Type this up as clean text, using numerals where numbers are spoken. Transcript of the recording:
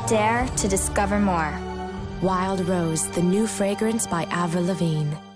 Dare to discover more. Wild Rose, the new fragrance by Avril Lavigne.